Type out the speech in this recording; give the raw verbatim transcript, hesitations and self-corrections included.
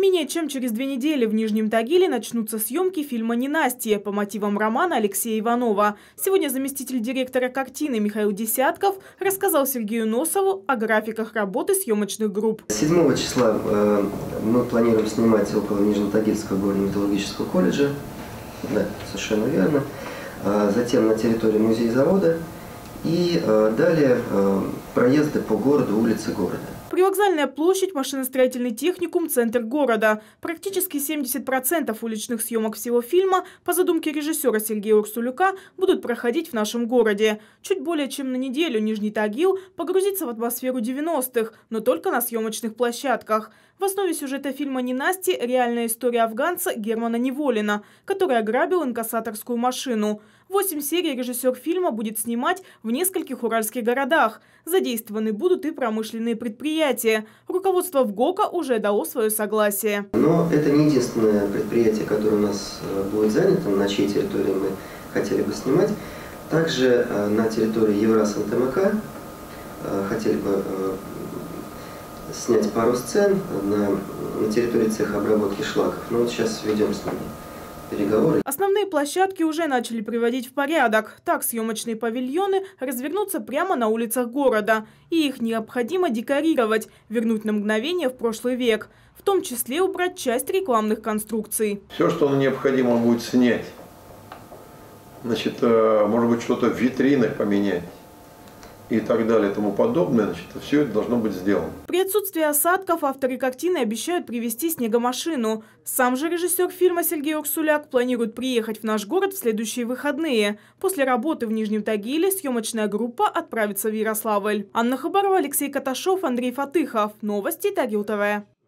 Менее чем через две недели в Нижнем Тагиле начнутся съемки фильма «Ненастье» по мотивам романа Алексея Иванова. Сегодня заместитель директора картины Михаил Десятков рассказал Сергею Носову о графиках работы съемочных групп. седьмого числа э, мы планируем снимать около Нижнетагильского горно-металлургического колледжа. Да, совершенно верно. А затем на территории музея-завода. И э, далее э, проезды по городу, улицы города. Привокзальная площадь, машиностроительный техникум, центр города. Практически семьдесят процентов уличных съемок всего фильма, по задумке режиссера Сергея Урсулюка, будут проходить в нашем городе. Чуть более чем на неделю Нижний Тагил погрузится в атмосферу девяностых, но только на съемочных площадках. В основе сюжета фильма «Ненастье» реальная история афганца Германа Неволина, который ограбил инкассаторскую машину. Восемь серий режиссер фильма будет снимать в нескольких уральских городах. Задействованы будут и промышленные предприятия. Руководство ВГОКа уже дало свое согласие. Но это не единственное предприятие, которое у нас будет занято, на чьей территории мы хотели бы снимать. Также на территории Еврасантмк хотели бы снять пару сцен на, на территории цеха обработки шлаков. Но вот сейчас ведем с ними переговоры. Основные площадки уже начали приводить в порядок. Так съемочные павильоны развернутся прямо на улицах города. И их необходимо декорировать, вернуть на мгновение в прошлый век. В том числе убрать часть рекламных конструкций. Все, что необходимо будет снять. Значит, может быть, что-то в витринах поменять. И так далее и тому подобное, значит, все это должно быть сделано. При отсутствии осадков авторы картины обещают привезти снегомашину. Сам же режиссер фильма Сергей Урсуляк планирует приехать в наш город в следующие выходные. После работы в Нижнем Тагиле съемочная группа отправится в Ярославль. Анна Хабарова, Алексей Каташов, Андрей Фатыхов. Новости Тагил ТВ.